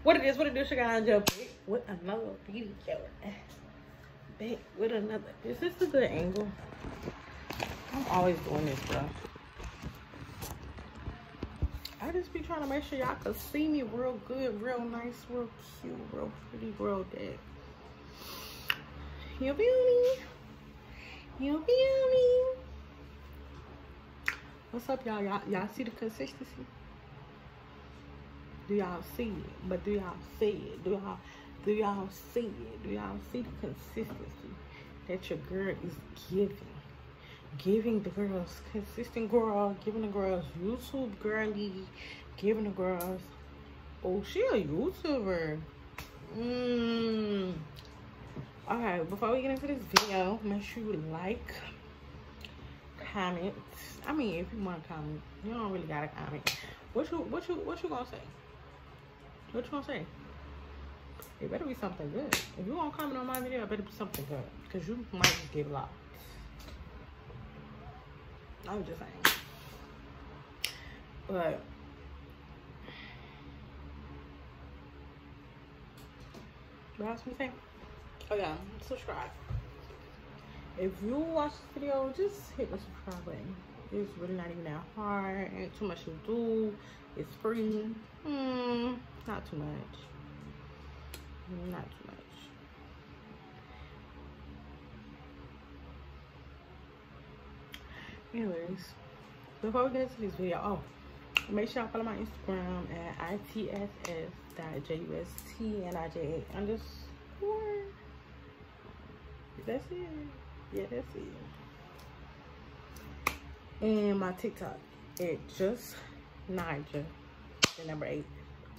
What it is, sugar, I jump back with another video. Back with another. Is this a good angle? I'm always doing this, bro. I just be trying to make sure y'all can see me real good, real nice, real cute, real pretty, real dead. You feel me? You feel me? What's up, y'all? Y'all see the consistency? Do y'all see it? But do y'all see it? Do y'all see it? Do y'all see the consistency that your girl is giving? Giving the girls consistent girl, giving the girls YouTube girly, giving the girls, oh, she a YouTuber. Okay, before we get into this video, make sure you like, comment. I mean, if you want to comment, you don't really gotta comment. What you gonna say? What you gonna say? It better be something good. If you want to comment on my video, it better be something good, because you might just get lost. I'm just saying. But what else we say? Oh yeah, subscribe. If you watch this video, just hit the subscribe button. It's really not even that hard. Ain't too much to do. It's free. Not too much. Not too much. Anyways, before we get into this video, make sure y'all follow my Instagram at itss.justnija_. That's it. Yeah, that's it. And my TikTok at just Nija, the number 8,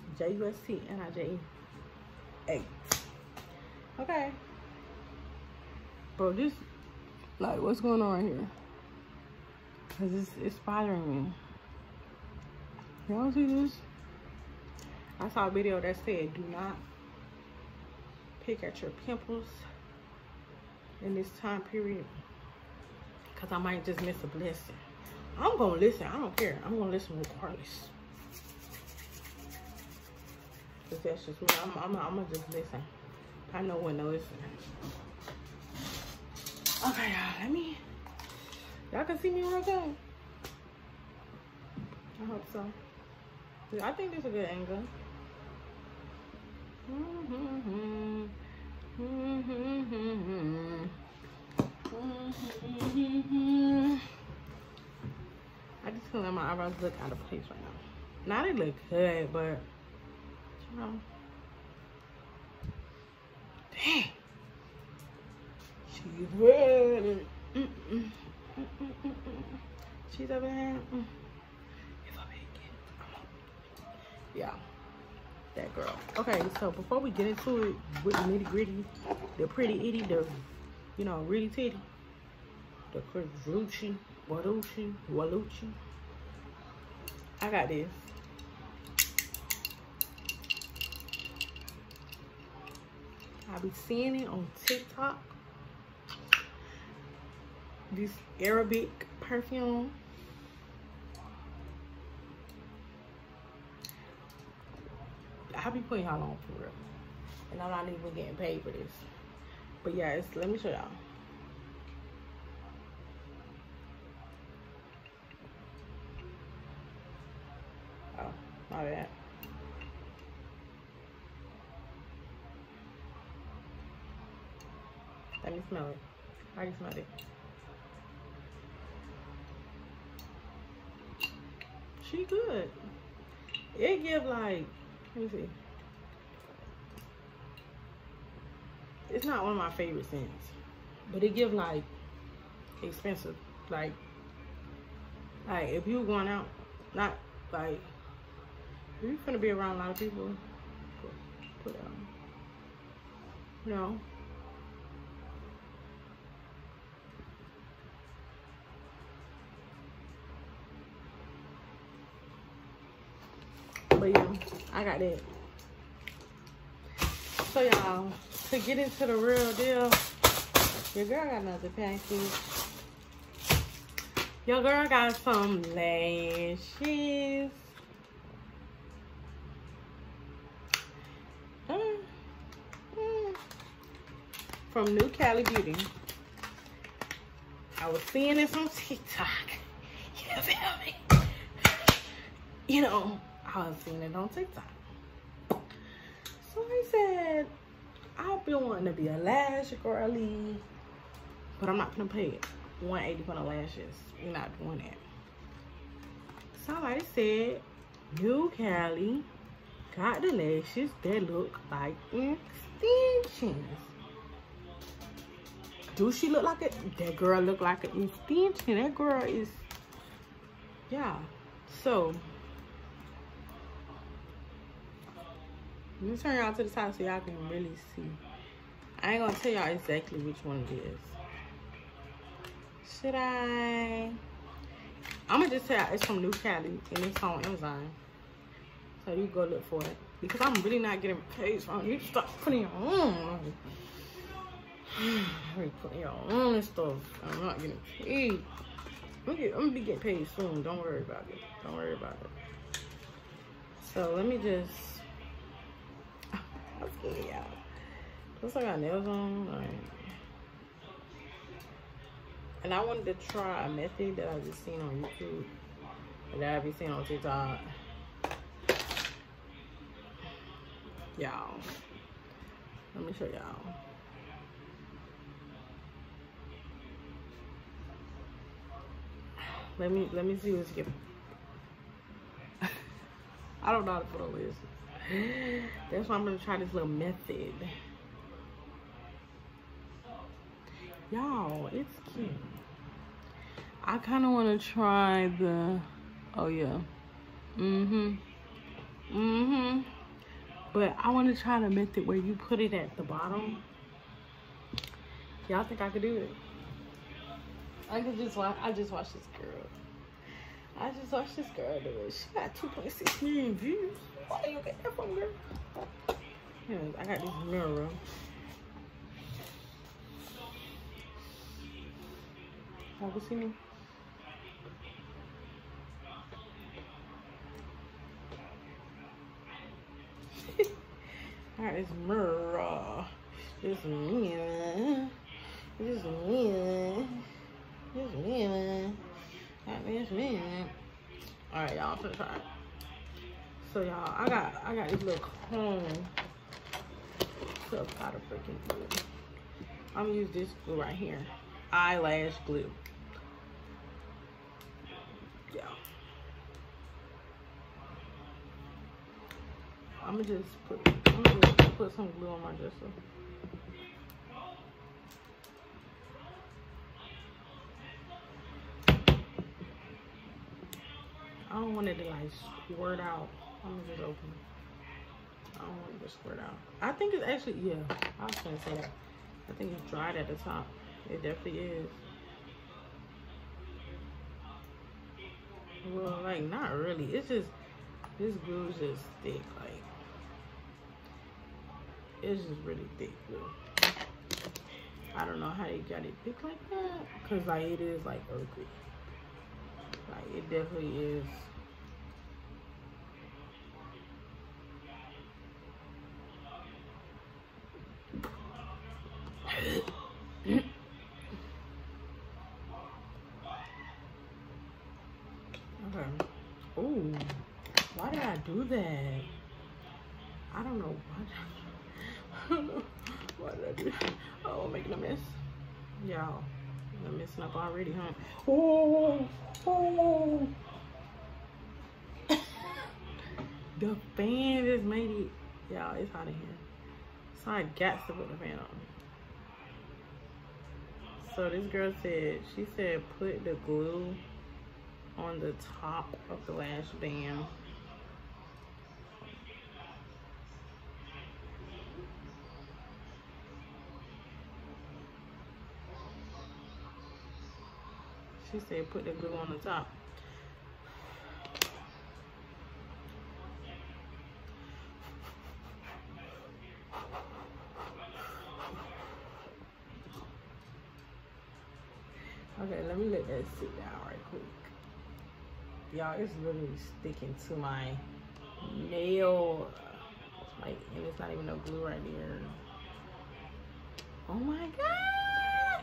JUSTNIJA8. Okay, bro, this, like, what's going on right here? Cause it's bothering me. Y'all see this? I saw a video that said, do not pick at your pimples in this time period, cause I might just miss a blessing. I'm gonna listen. I don't care. I'm gonna listen regardless. Cause that's just me. I'm gonna just listen. I know when to listen. Okay, y'all. Let me. Y'all can see me real good. I hope so. I think this is a good angle. I just feel like my eyebrows look out of place right now. Now they look good, but you know. Dang. She's ready. She's over there. If I make it, yeah, that girl. Okay, so before we get into it with the nitty gritty, the pretty itty, the, you know, really titty, the Crucci, Walucci, I got this. I be seeing it on TikTok. This Arabic perfume. I be putting y'all on for real. And I'm not even getting paid for this. But yeah, let me show y'all. Oh, my bad. Let me smell it. I can smell it. She good. It give like, let me see. It's not one of my favorite scents, but it give like expensive. Like if you going out, not like if you finna be around a lot of people, put on. You know. But yeah, I got that. So y'all, to get into the real deal, your girl got another package. Your girl got some lashes. from New Cali Beauty. I was seeing this on TikTok. You feel me? You know, I was seeing it on TikTok. So I said, I've been wanting to be a lash girly, but I'm not gonna pay $180 for the lashes. We're not doing that. Somebody said, New Cali got the lashes that look like extensions. Do she look like it? That girl look like an extension. That girl is, yeah. So, let me turn y'all to the side so y'all can really see. I ain't gonna tell y'all exactly which one it is. Should I? I'm gonna just tell y'all it's from New Cali and it's on Amazon. So you go look for it. Because I'm really not getting paid from you. Stop putting your own. I'm putting your own stuff. I'm not getting paid. I'm gonna be getting paid soon. Don't worry about it. Don't worry about it. So let me just. I'm scared, y'all. Looks like I got nails on. All right. And I wanted to try a method that I just seen on YouTube. And that I be seeing on TikTok. Y'all. Let me show y'all. Let me see what's getting. I don't know how to put on this. That's why I'm gonna try this little method. Y'all, it's cute. I kind of want to try the, oh yeah. But I want to try the method where you put it at the bottom. Y'all think I could do it? I just watched this girl. I just watched this girl do it. She got 2.6 million views. Why do you get that from, girl? Yeah, I got this mirror. Y'all can see me? I got this mirror. This mirror. This mirror. This mirror. Got this mirror. Alright, y'all, I'm gonna try it. So y'all, I got this little comb to apply the freaking glue. I'm gonna use this glue right here. Eyelash glue. Yeah. I'm gonna just put some glue on my dresser. I don't want it to like squirt out. I'm gonna just open it. I don't want it to squirt out. I think it's actually, yeah, I was gonna say that. I think it's dried at the top. It definitely is. Well, like, not really. It's just, this glue is just thick. Like, it's just really thick glue. I don't know how they got it thick like that. Because, like, it is, like, earthy. Like, it definitely is. Okay. Ooh, why did I do that? I don't know what. I don't know. Why did I do that? Oh, I'm making a mess. Y'all, I'm messing up already, huh? Oh, oh. The fan just made it. Y'all, it's hot in here. So I got to put the fan on. So this girl said, she said put the glue on the top of the lash band. She said put the glue on the top. Okay, let me let that sit down right quick. Y'all, it's literally sticking to my nail. Like, and it's not even no glue right there. Oh my God.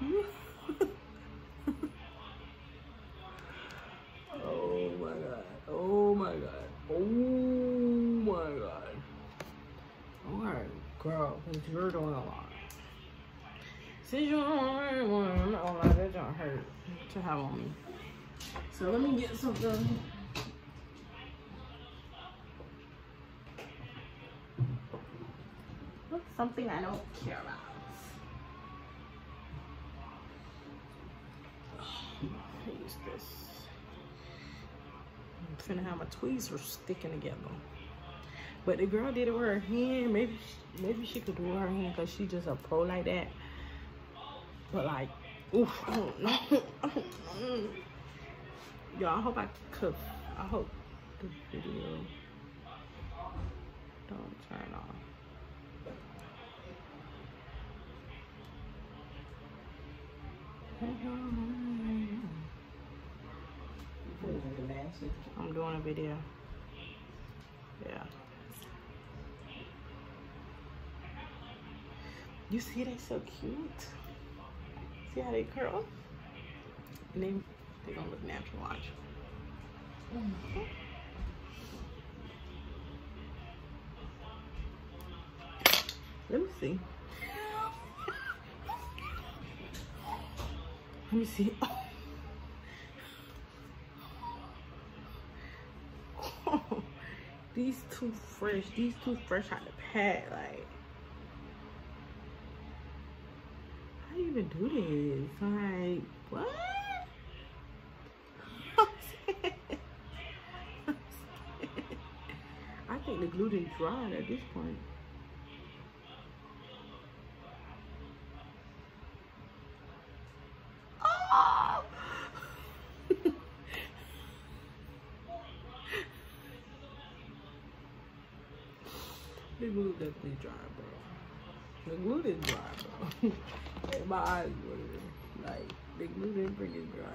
Oh my God. Oh my God. Oh my God. Alright, girl, because you're doing a lot. Since you don't want to, oh my, that don't hurt to have on me. So let me get something. Something I don't care about. Use this. I'm finna have my tweezers sticking together. But the girl did it with her hand. Maybe she could do it with her hand because she just a pro like that. But like, oof, I don't know. Y'all, I hope I hope the video don't turn off. I'm doing a video. Yeah. You see, they so cute. See how they curl? And they gonna look natural, watch. Let me see. Let me see. Oh. These too fresh out the pack. Like, how do you even do this? Like, what? I think the glue didn't dry at this point. Oh! The glue definitely dry, bro. The glue didn't dry, bro. And my eyes were like, the glue didn't bring it dry.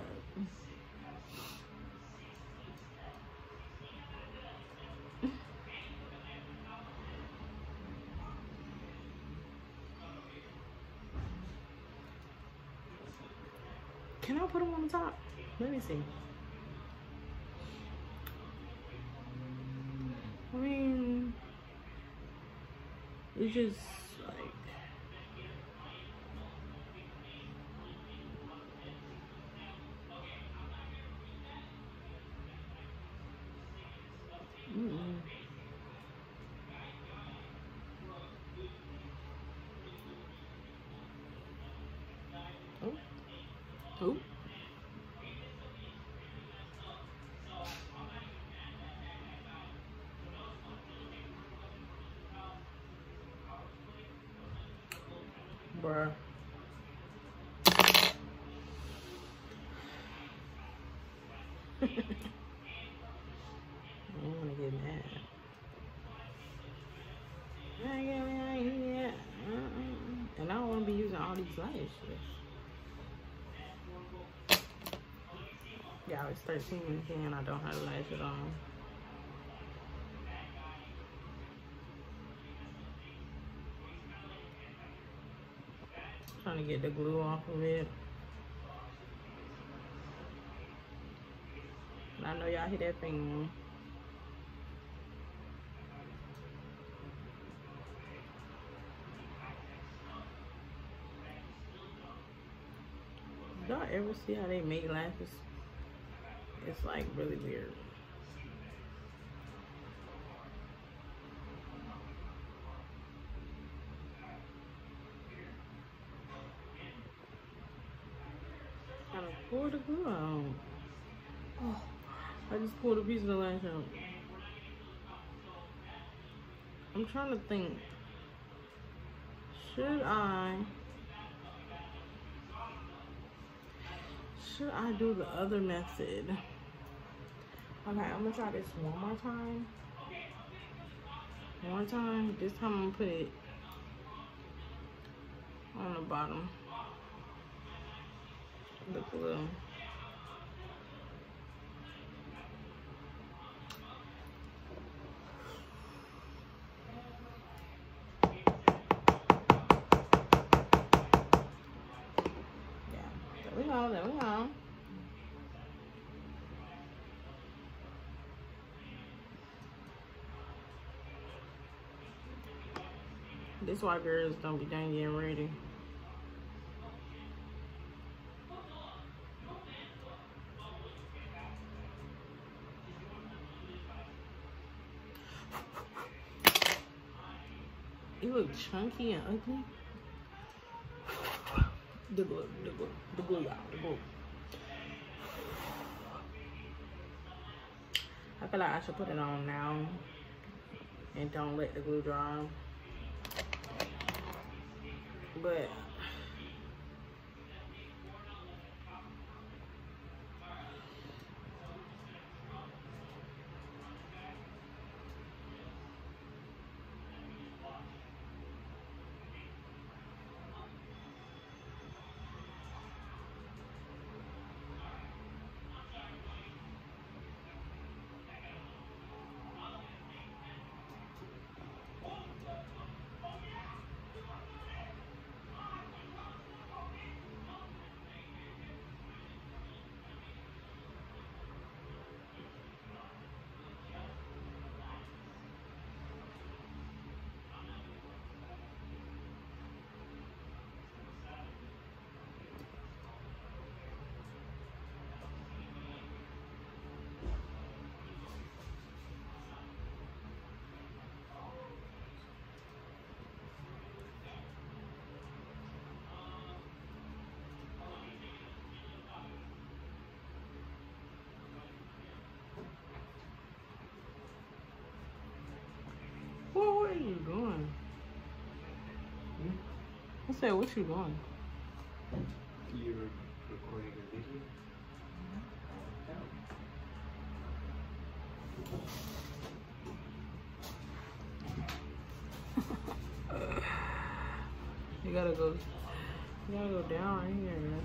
Can I put them on the top? Let me see. I mean, it's just like, Oh. Bruh. I don't want to get mad. And I don't want to be using all these lashes. Yeah, it's 13 minutes in and I don't have lashes on. Trying to get the glue off of it. And I know y'all hear that thing. Y'all ever see how they make lashes? It's like really weird. Gotta pour the glue out. Oh, I just pulled a piece of the lash out. I'm trying to think. Should I do the other method? Okay, I'm gonna try this one more time. One time. This time I'm gonna put it on the bottom. The glue. This why girls don't be done getting ready. You look chunky and ugly. The glue, y'all, the glue. I feel like I should put it on now and don't let the glue dry. But what are you doing? I said, what you doing? You're recording a video? You gotta go down right here, man.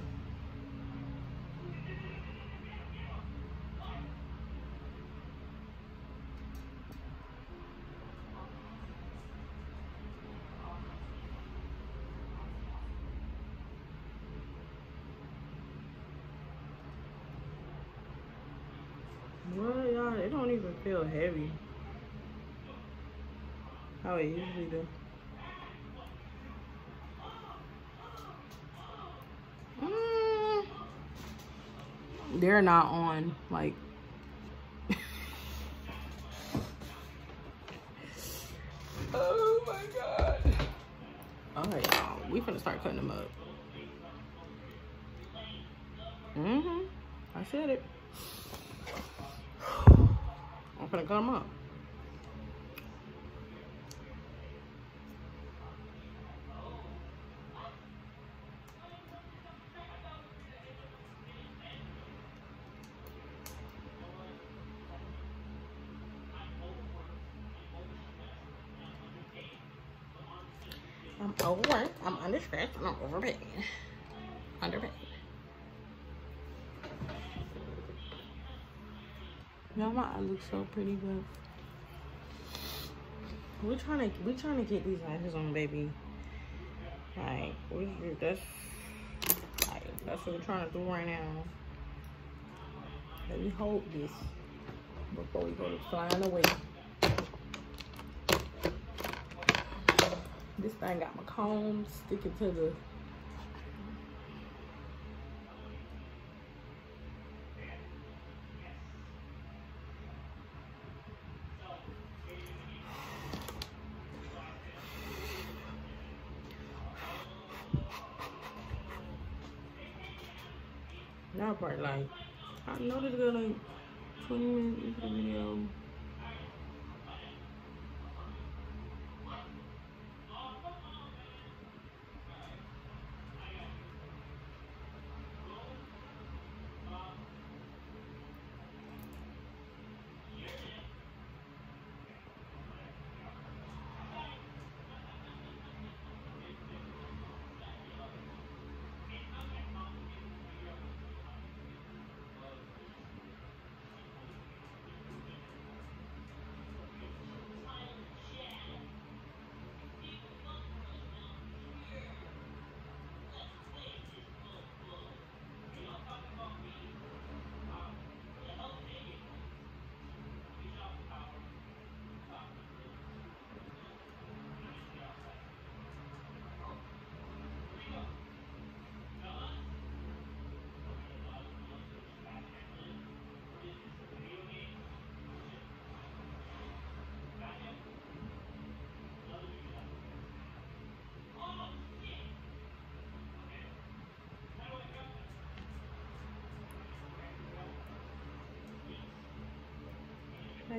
What, y'all? It don't even feel heavy. How it usually do. They're not on, like. Oh my God. Alright, y'all. We finna start cutting them up. I said it. I'm finna cut them up. I'm overworked, I'm understretched, and I'm overpaid. Underpaid. Y'all, my eye looks so pretty, but we're trying to get these lashes on, baby. Like, that's what we're trying to do right now. Let me hold this before we go to flying away. This thing got my comb sticking to the. Now part like, I know this girl like 20 minutes into the video.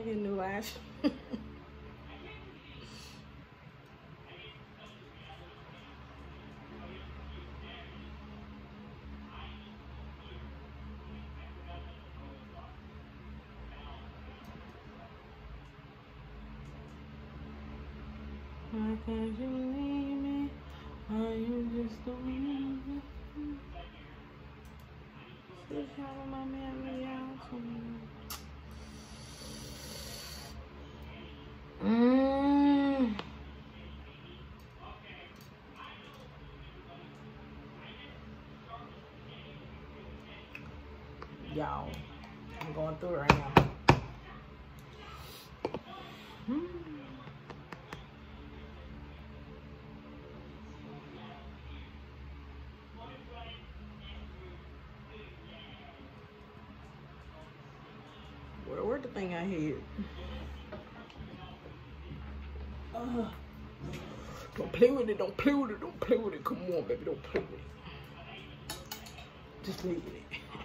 I get new lash. Why can't you leave me? Are you just the one? Still trying to my memory out to me. Y'all, I'm going through it right now. Where'd the thing I hid? Don't play with it, don't play with it, don't play with it. Come on, baby, don't play with it. Just leave it.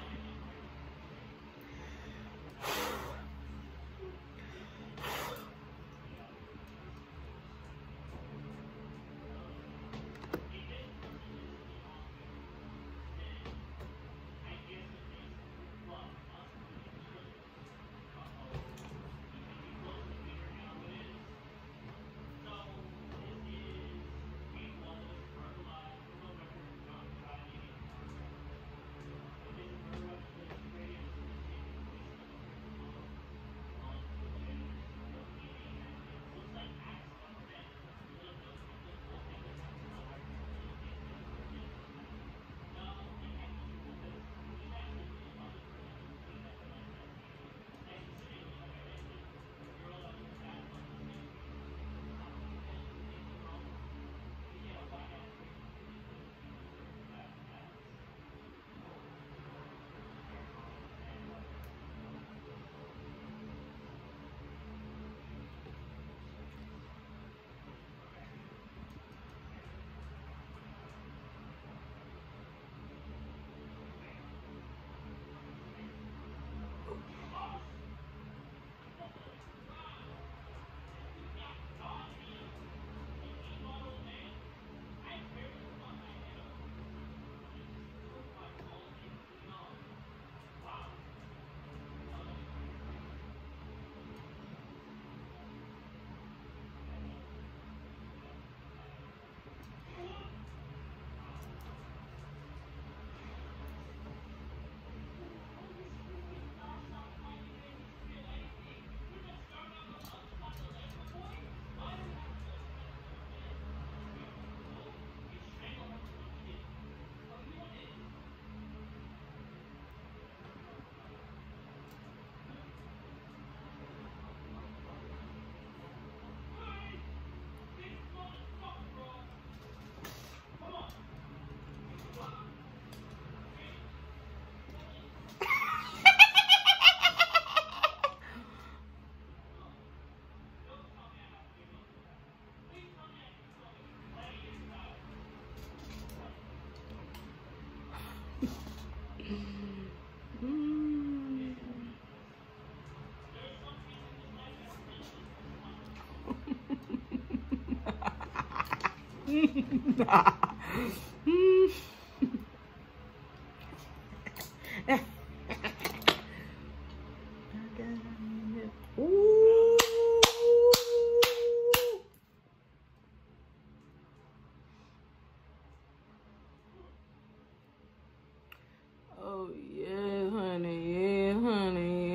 Oh yeah, honey, yeah, honey,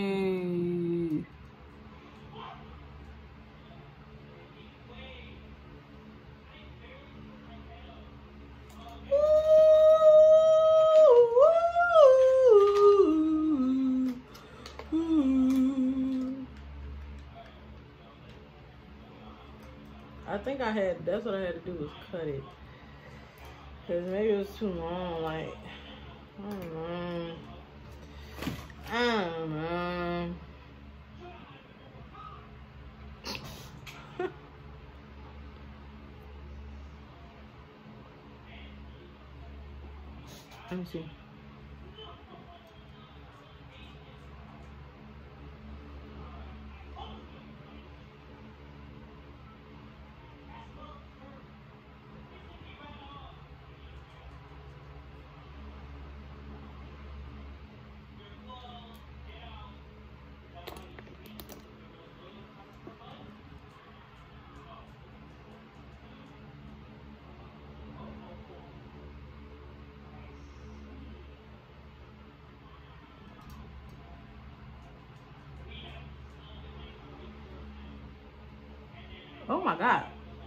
yeah. I think that's what I had to do was cut it. Cause maybe it was too long, like, I don't know. Let me see. Oh my God.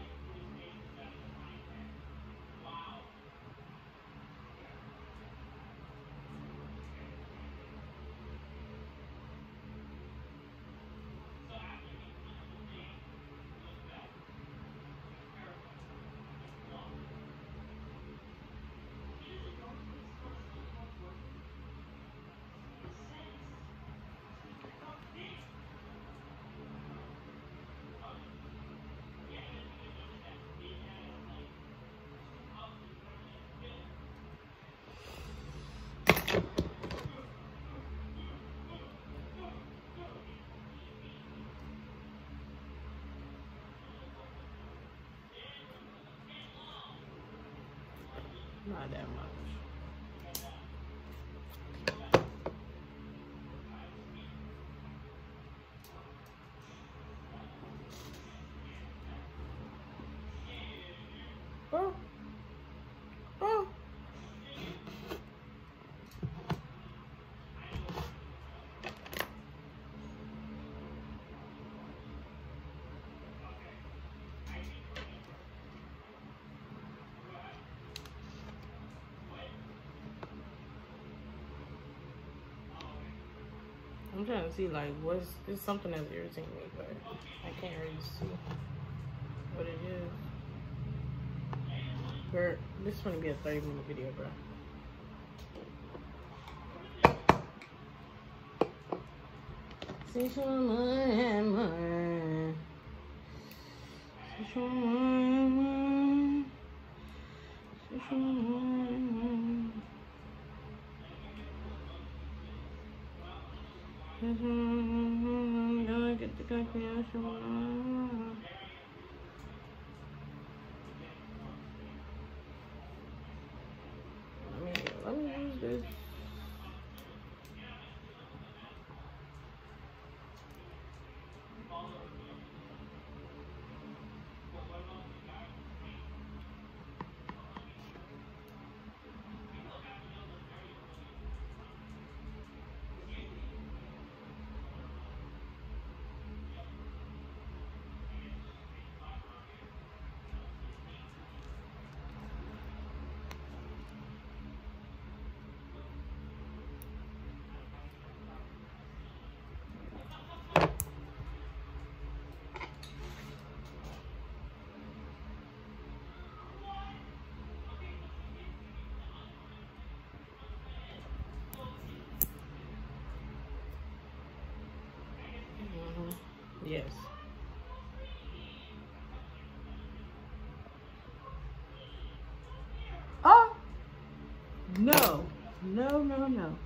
Not that much. Oh. Oh. I'm trying to see like it's something that's irritating me, but I can't really see what it is. This is gonna be a 30-minute video, bro. Get the calculation. Let me use this. Yes. Oh no, no, no, no.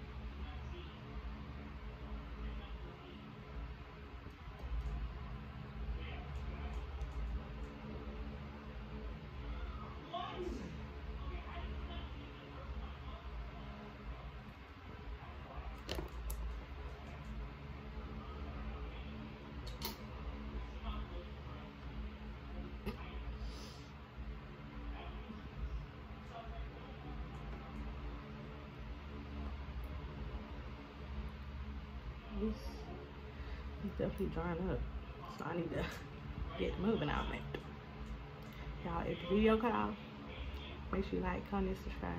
It's definitely drying up, so I need to get moving on it. Y'all, if the video cut off, make sure you like, comment, subscribe,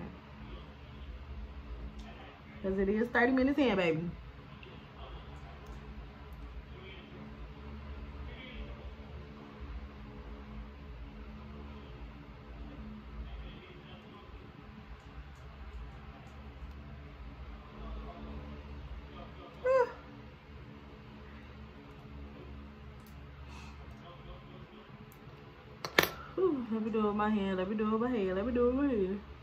because it is 30 minutes in, baby. Let me do it with my hand, let me do it with my hand, let me do it with my hand.